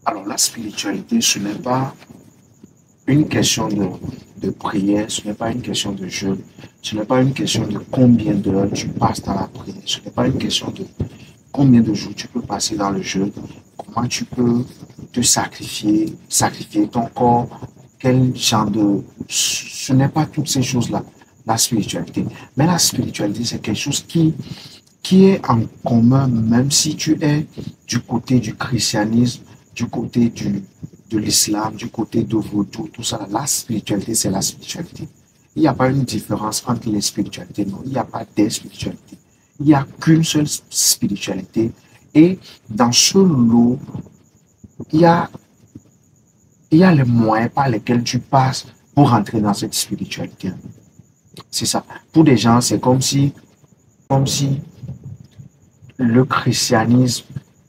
Alors, la spiritualité, ce n'est pas une question de prière, ce n'est pas une question de jeûne, ce n'est pas une question de combien d'heures tu passes dans la prière, ce n'est pas une question de combien de jours tu peux passer dans le jeûne, comment tu peux te sacrifier, sacrifier ton corps, quel genre de... Ce n'est pas toutes ces choses-là, la spiritualité. Mais la spiritualité, c'est quelque chose qui est en commun, même si tu es du côté du christianisme, du côté de l'islam, du côté de vaudou, tout ça. La spiritualité, c'est la spiritualité. Il n'y a pas une différence entre les spiritualités, non. Il n'y a pas des spiritualités. Il n'y a qu'une seule spiritualité. Et dans ce lot, il y a, il y a les moyens par lesquels tu passes pour entrer dans cette spiritualité. C'est ça. Pour des gens, c'est comme si le christianisme,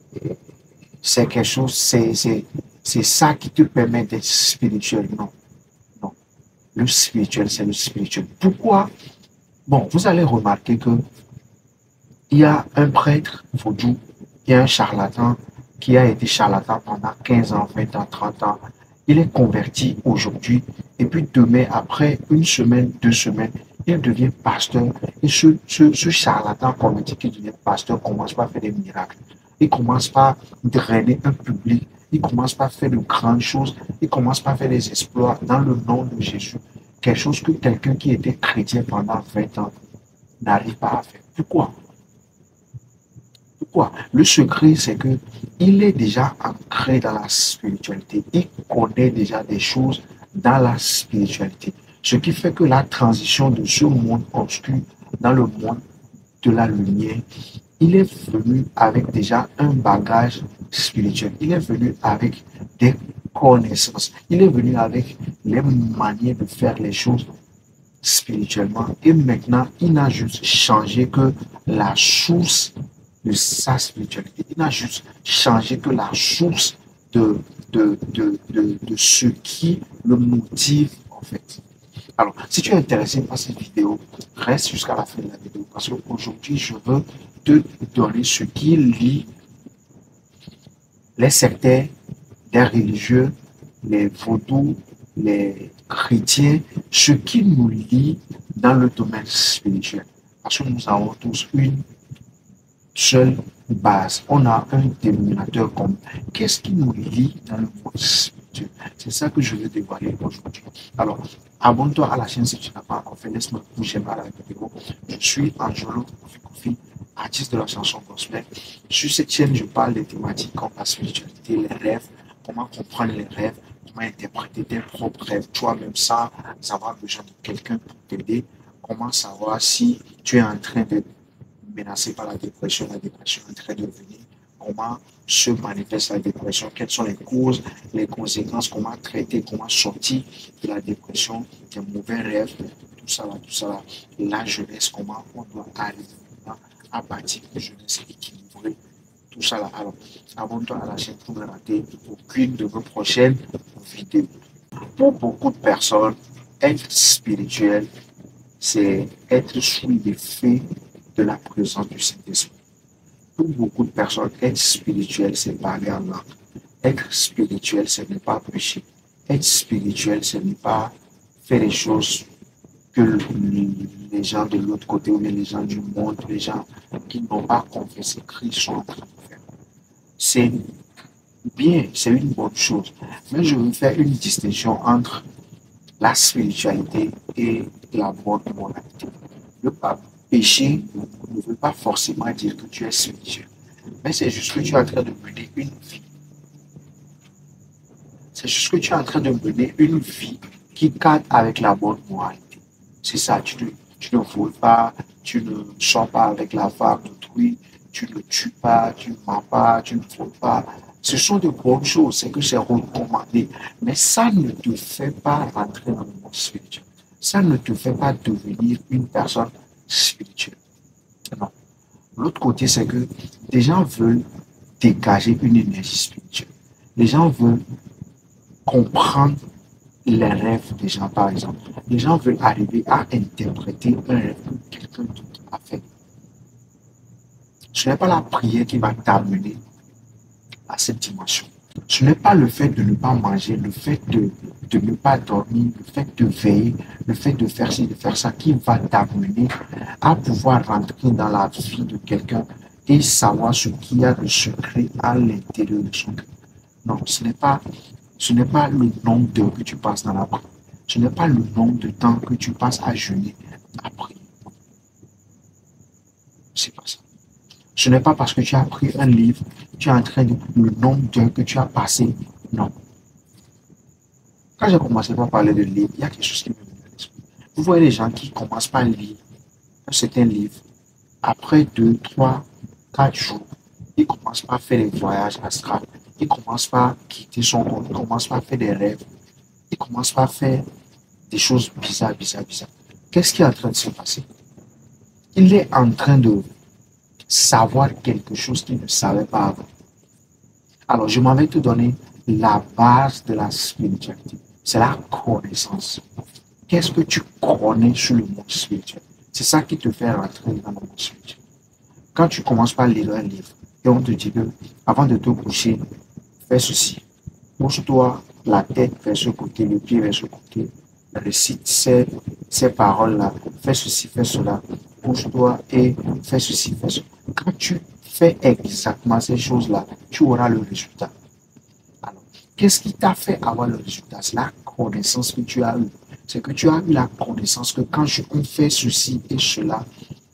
c'est quelque chose, c'est ça qui te permet d'être spirituel. Non, non. Le spirituel, c'est le spirituel. Pourquoi? Bon, vous allez remarquer que il y a un prêtre vaudou, il y a un charlatan qui a été charlatan pendant 15 ans, 20 ans, 30 ans. Il est converti aujourd'hui et puis demain, après une semaine, 2 semaines, il devient pasteur. Et ce charlatan converti qui devient pasteur commence par faire des miracles. Il commence par drainer un public. Il commence par faire de grandes choses. Il commence par faire des exploits dans le nom de Jésus. Quelque chose que quelqu'un qui était chrétien pendant 20 ans n'arrive pas à faire. Pourquoi? Pourquoi? Le secret, c'est que il est déjà ancré dans la spiritualité. Il connaît déjà des choses dans la spiritualité. Ce qui fait que la transition de ce monde obscur dans le monde de la lumière, il est venu avec déjà un bagage spirituel. Il est venu avec des connaissances. Il est venu avec les manières de faire les choses spirituellement. Et maintenant, il n'a juste changé que la source de sa spiritualité. Il n'a juste changé que la source de ce qui le motive en fait. Alors, si tu es intéressé par cette vidéo, reste jusqu'à la fin de la vidéo parce qu'aujourd'hui, je veux te donner ce qui lie les sectaires, les religieux, les vaudous, les chrétiens, ce qui nous lie dans le domaine spirituel. Parce que nous avons tous une seule base. On a un dénominateur commun. Qu'est-ce qui nous lie dans le monde spirituel? C'est ça que je veux dévoiler aujourd'hui. Alors, abonne-toi à la chaîne si tu n'as pas encore fait. Laisse-moi bouger à la vidéo. Je suis Angelo Kofi, artiste de la chanson gospel. Sur cette chaîne, je parle des thématiques comme la spiritualité, les rêves, comment comprendre les rêves, comment interpréter tes propres rêves toi-même sans avoir besoin de quelqu'un pour t'aider, comment savoir si tu es en train d'être menacé par la dépression est en train de venir, comment se manifeste la dépression, quelles sont les causes, les conséquences, comment traiter, comment sortir de la dépression, des mauvais rêves, tout ça là, la jeunesse, comment on doit arriver à bâtir une jeunesse équilibrée, tout ça là. Alors, abonne-toi à la chaîne pour ne rater aucune de nos prochaines vidéos. Pour beaucoup de personnes, être spirituel, c'est être sous l'effet de la présence du Saint-Esprit. Pour beaucoup de personnes, être spirituel, c'est parler en langue. Être spirituel, ce n'est pas pécher. Être spirituel, ce n'est pas faire des choses que les gens de l'autre côté ou les gens du monde, les gens qui n'ont pas confessé Christ sont en train de faire. C'est bien, c'est une bonne chose. Mais je veux faire une distinction entre la spiritualité et la bonne moralité. Le pape péché ne veut pas forcément dire que tu es spirituel. Mais c'est juste que tu es en train de mener une vie. C'est juste que tu es en train de mener une vie qui cadre avec la bonne moralité. C'est ça, tu ne voles pas, tu ne sors pas avec la femme d'autrui, tu ne tues pas, tu ne mens pas, tu ne voles pas. Ce sont de bonnes choses, c'est que c'est recommandé. Mais ça ne te fait pas rentrer dans le monde spirituel. Ça ne te fait pas devenir une personne spirituelle. Non. L'autre côté, c'est que des gens veulent dégager une énergie spirituelle. Les gens veulent comprendre les rêves des gens, par exemple. Les gens veulent arriver à interpréter un rêve que quelqu'un d'autre a fait. Ce n'est pas la prière qui va t'amener à cette dimension. Ce n'est pas le fait de ne pas manger, le fait de ne pas dormir, le fait de veiller, le fait de faire ci, de faire ça qui va t'amener à pouvoir rentrer dans la vie de quelqu'un et savoir ce qu'il y a de secret à l'intérieur de son cœur. Non, ce n'est pas le nombre d'heures que tu passes dans la prière. Ce n'est pas le nombre de temps que tu passes à jeûner, à prier. C'est pas ça. Ce n'est pas parce que tu as pris un livre, tu es en train de le nombre d'heures que tu as passé. Non. Quand j'ai commencé par parler de livre, il y a quelque chose qui me vient à l'esprit. Vous voyez les gens qui commencent par lire un certain livre. Après 2, 3, 4 jours, ils commencent par faire des voyages astrales. Ils commencent par quitter son corps. Ils commencent par faire des rêves. Ils commencent par faire des choses bizarres, bizarres, bizarres. Qu'est-ce qui est en train de se passer? Il est en train de savoir quelque chose qu'il ne savait pas avant. Alors, je m'avais te donné la base de la spiritualité. C'est la connaissance. Qu'est-ce que tu connais sur le monde spirituel? C'est ça qui te fait rentrer dans le monde spirituel. Quand tu commences par lire un livre et on te dit que avant de te coucher, fais ceci. Pose-toi la tête vers ce côté, le pied vers ce côté. Récite ces paroles-là. Fais ceci, fais cela. Pose-toi et fais ceci, fais cela. Quand tu fais exactement ces choses-là, tu auras le résultat. Alors, qu'est-ce qui t'a fait avoir le résultat? C'est la connaissance que tu as eue. C'est que tu as eu la connaissance que quand on fait ceci et cela,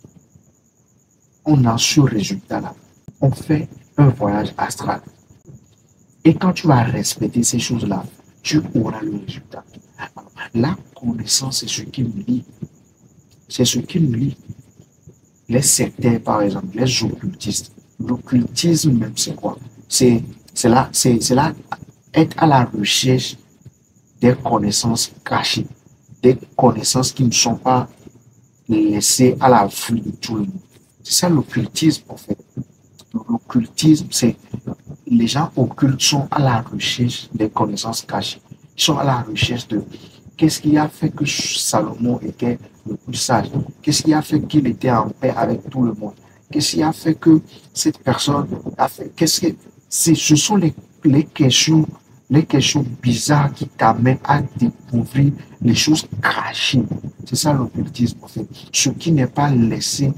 on a ce résultat-là. On fait un voyage astral. Et quand tu vas respecter ces choses-là, tu auras le résultat. Alors, la connaissance, c'est ce qui nous lie. C'est ce qui nous lie. Les sectaires, par exemple, les occultistes. L'occultisme même, c'est quoi? C'est là, être à la recherche des connaissances cachées, des connaissances qui ne sont pas laissées à la vue de tout le monde. C'est ça l'occultisme, en fait. L'occultisme, c'est les gens occultes sont à la recherche des connaissances cachées. Ils sont à la recherche de qu'est-ce qui a fait que Salomon était le plus sage? Qu'est-ce qui a fait qu'il était en paix avec tout le monde? Qu'est-ce qui a fait que cette personne a fait? Ce sont les questions bizarres qui t'amènent à découvrir les choses cachées. C'est ça l'occultisme, en fait. Ce qui n'est pas laissé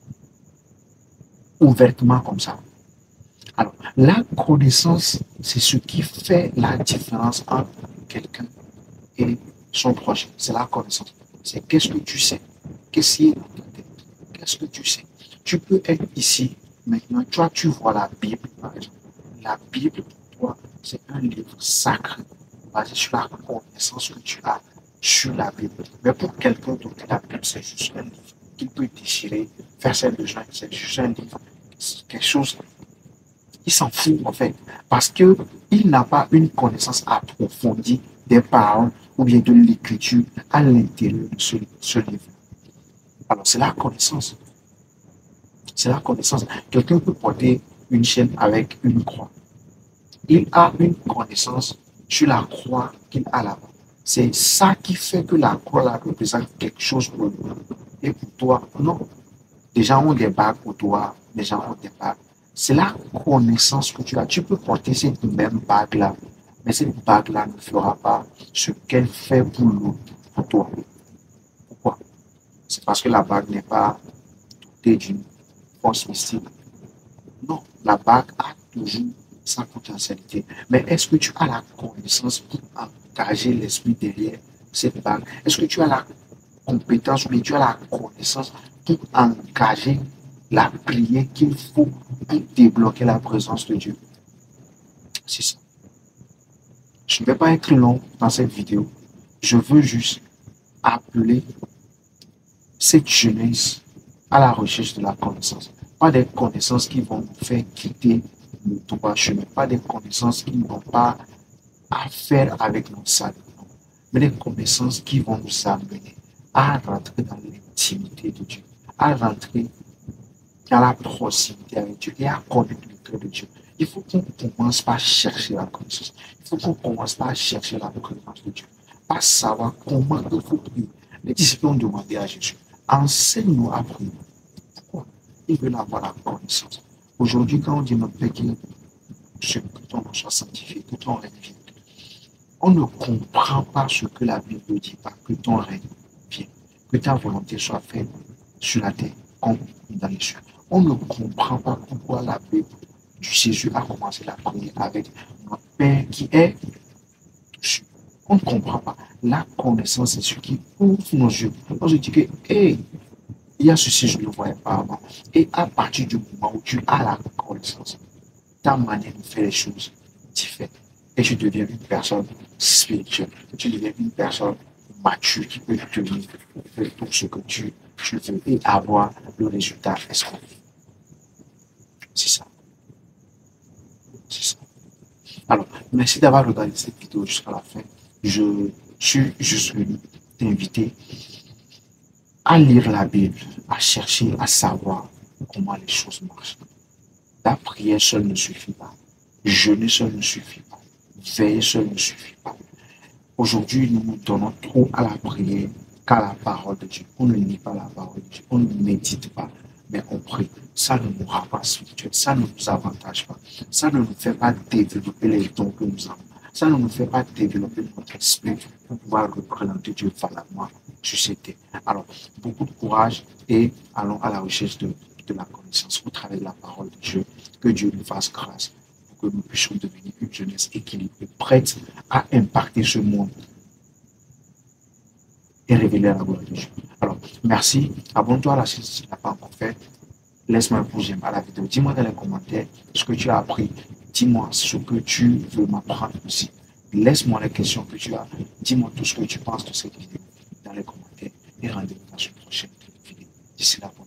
ouvertement comme ça. Alors, la connaissance, c'est ce qui fait la différence entre quelqu'un et son prochain. C'est la connaissance. C'est qu'est-ce que tu sais? Qu'est-ce qui est dans ta tête? Qu'est-ce que tu sais? Tu peux être ici, maintenant, toi, tu vois la Bible, par exemple. La Bible, pour toi, c'est un livre sacré, basé sur la connaissance que tu as sur la Bible. Mais pour quelqu'un d'autre, la Bible, c'est juste un livre qu'il peut déchirer, faire ses besoins, c'est juste un livre. C'est quelque chose, il s'en fout, en fait, parce qu'il n'a pas une connaissance approfondie des paroles ou bien de l'écriture à l'intérieur de ce livre. Alors, c'est la connaissance. C'est la connaissance. Quelqu'un peut porter une chaîne avec une croix. Il a une connaissance sur la croix qu'il a là-bas. C'est ça qui fait que la croix là, représente quelque chose pour lui. Et pour toi, non. Des gens ont des bagues pour toi, des gens ont des bagues. C'est la connaissance que tu as. Tu peux porter cette même bague-là, mais cette bague-là ne fera pas ce qu'elle fait pour toi. Pourquoi? C'est parce que la bague n'est pas dotée d'une force mystique. Non, la bague a toujours sa potentialité. Mais est-ce que tu as la connaissance pour engager l'esprit derrière cette bague? Est-ce que tu as la compétence ou tu as la connaissance pour engager la prière qu'il faut pour débloquer la présence de Dieu? C'est ça. Je ne vais pas être long dans cette vidéo. Je veux juste appeler cette jeunesse à la recherche de la connaissance. Pas des connaissances qui vont nous faire quitter le droit chemin. Pas des connaissances qui n'ont pas à faire avec nos salut, mais des connaissances qui vont nous amener à rentrer dans l'intimité de Dieu, à rentrer dans la proximité avec Dieu et à connaître le cœur de Dieu. Il faut qu'on commence par chercher la connaissance. Il faut qu'on commence par chercher la présence de Dieu. Par savoir comment il faut prier. Les disciples ont demandé à Jésus, enseigne-nous à prier. Pourquoi? Ils veulent avoir la connaissance. Aujourd'hui, quand on dit notre Père qui est que ton nom soit sanctifié, que ton règne vienne. On ne comprend pas ce que la Bible dit pas, que ton règne vienne, que ta volonté soit faite sur la terre comme dans les cieux. On ne comprend pas pourquoi la Bible du Jésus a commencé la prière avec notre Père qui est dessus. On ne comprend pas. La connaissance est ce qui ouvre nos yeux. On se dit que, hey, il y a ceci, je ne le voyais pas avant. Et à partir du moment où tu as la connaissance, ta manière de faire les choses diffère. Et tu deviens une personne spirituelle. Tu deviens une personne mature qui peut tenir tout ce que tu veux et avoir le résultat escompté. C'est ça. C'est ça. Alors, merci d'avoir regardé cette vidéo jusqu'à la fin. Je suis juste venu t'inviter à lire la Bible, à chercher, à savoir comment les choses marchent. La prière seule ne suffit pas. Jeûner seul ne suffit pas. Veiller seul ne suffit pas. Aujourd'hui, nous nous donnons trop à la prière qu'à la parole de Dieu. On ne lit pas la parole de Dieu. On ne médite pas, mais on prie. Ça ne nous rend pas spirituel. Ça ne nous avantage pas. Ça ne nous fait pas développer les dons que nous avons. Ça ne nous fait pas développer notre esprit pour pouvoir représenter Dieu valamment sur cette terre. Alors, beaucoup de courage et allons à la recherche de la connaissance au travers de la parole de Dieu. Que Dieu nous fasse grâce pour que nous puissions devenir une jeunesse équilibrée, prête à impacter ce monde et révéler la gloire de Dieu. Alors, merci. Abonne-toi à la chaîne si tu n'as pas encore fait. Laisse-moi un pouce j'aime à la vidéo. Dis-moi dans les commentaires ce que tu as appris. Dis-moi ce que tu veux m'apprendre aussi. Laisse-moi les questions que tu as. Dis-moi tout ce que tu penses de cette vidéo dans les commentaires et rendez-vous dans une prochaine vidéo. D'ici là,